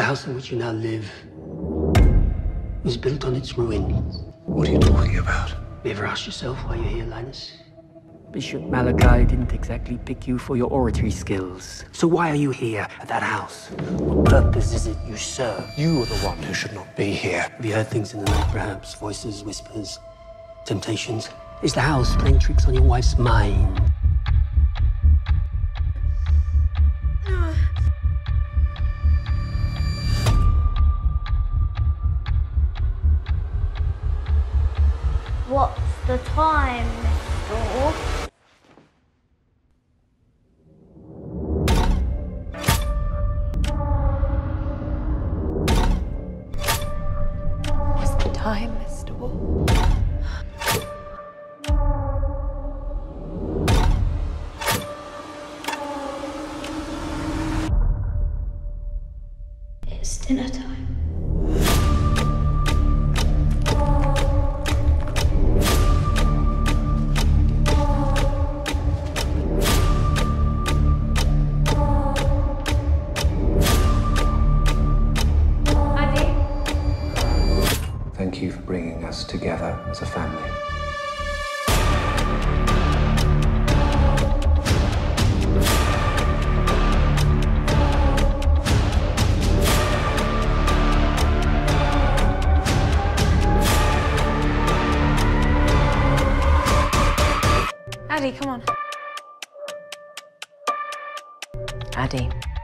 house in which you now live was built on its ruins. What are you talking about? You ever asked yourself why you're here, Linus? Bishop Malachi didn't exactly pick you for your oratory skills. So why are you here at that house? What purpose is it you serve? You are the one who should not be here. Have you heard things in the night, perhaps? Voices, whispers, temptations? Is the house playing tricks on your wife's mind? What's the time, Mr. What's the time, Mr. Wolf? It's dinner time. Thank you for bringing us together as a family. Addie, come on. Addie.